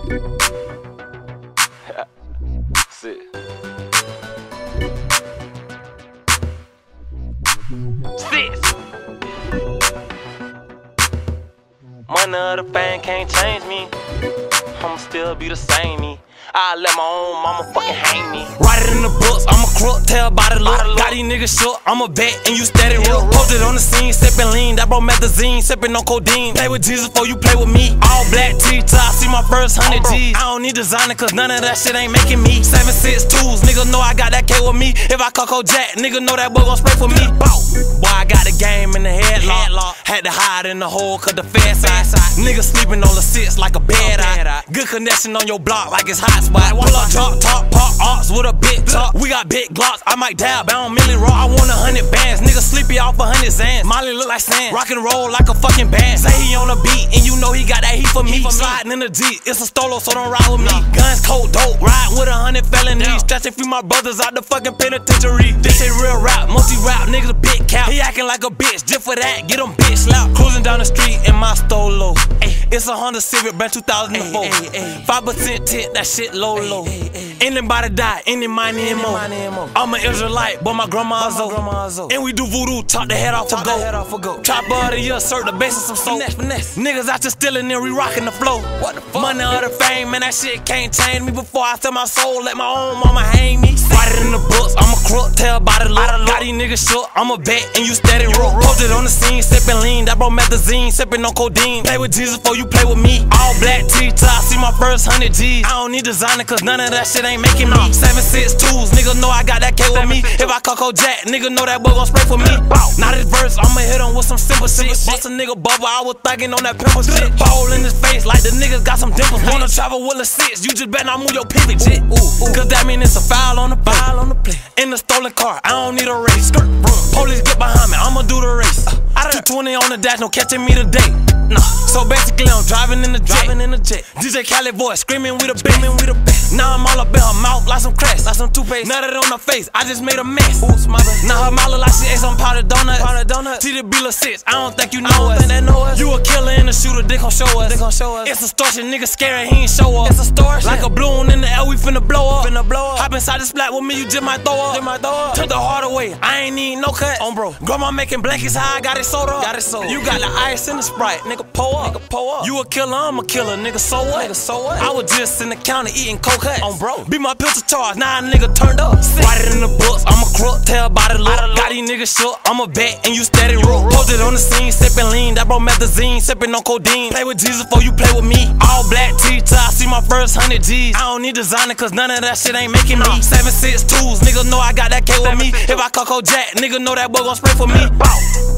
Sit. Six. Money or the fame can't change me. I'ma still be the same me. I let my own mama fucking hang me. Write it in the books, I'm a crook, tell by the look. Got these niggas shook, I'm a vet and you steady real. Posted on the scene, sippin' lean, that bro methazine, sippin' on codeine. Play with Jesus before you play with me. All black teeth till I see my first 100 G's. I don't need designer cause none of that shit ain't making me. 7.62s, nigga know I got that K with me. If I Coco Jack, nigga know that boy gon' spray for me. Boy, I got the game in the headlock. Had to hide in the hole cause the fed side. Nigga sleeping on the sits like a bed eye. Good connection on your block like it's hot spot. Pull up, drop, top, park, arcs with a big top. We got big glocks, I might dab, I don't milli raw. I want 100 bands, nigga sleepy off 100 Zans. Molly look like sand, rock and roll like a fucking band. Say he on the beat, and you know he got that heat for me. Sliding in the Jeep, it's a stolo, so don't ride with me. Guns cold dope, riding with 100 felonies. Stretching free my brothers out the fucking penitentiary. This shit real rap, multi-rap, niggas a big cap. He acting like a bitch, just for that, get him bitch slapped. Cruising down the street in my stolo. It's a Honda Civic, brand 2004. 5% tint, that shit low. Anybody die, any money and more. I'm an Israelite, but my grandma's old. And we do voodoo, chop the head off for go. Chopper of the year, serve the base of some soap. Niggas out there stealing and re-rocking the flow. Money or the fame, man, that shit can't change me. Before I sell my soul, let my own mama hang me. Write it in the books, I'm a crook, tell by the look. Got these niggas shook, I'm a vet and you steady roll. Posted on the scene, sippin' lean, that bro methazine, sippin' on codeine. Play with Jesus before you play with me. All black teeth till I see my first 100 G's. I don't need designer cause none of that shit ain't making me. 7.62s, nigga know I got that K with me. If I Coco Jack, nigga know that boy gon' spray for me. Now this verse, I'ma hit him with some simple shit. Bust a nigga bubble, I was thuggin' on that pimple shit. Ball in his face like the niggas got some dimples. Wanna travel with a 6, you just better not move your pivot shit. Cause that mean it's a foul on the plate. In the stolen car, I don't need a race. Police get behind me, I'ma do the race. 220 on the dash, no catching me today. Nah, so basically I'm driving in the jet. DJ Khaled voice screaming with a bit. Now I'm all up in her mouth like some cracks, like some toothpaste. Nutted on her face, I just made a mess. Now her mouth look like she ate some powdered donuts. TDB Lil 6, I don't think you know us. You a killer and a shooter, they gon' show us. It's extortion, nigga scary, he ain't show up. It's extortion. Like a balloon in the air, we finna blow up. Hop inside the splat with me, you just might throw up. Took the heart away, I ain't need no cut. On bro, grandma making blankets, how I got it sold up. You got the ice and the Sprite, nigga pour up. You a killer, I'm a killer, nigga, so what? I was just in the counter eating coke cuts. On bro, be my pistol charge, now a nigga turned up. Write it in the books, I'm a crook, tell by the look. Got these niggas shook, I'm a vet and you steady roll. Posted on the scene, sippin' lean, that bro methazine, sippin' on codeine. Play with Jesus before you play with me. All black teeth till I see my first 100 G's. I don't need designer cause none of that shit ain't making me. 7.62s, nigga know I got that K with me. If I Coco Jack, nigga know that boy gon' spray for me.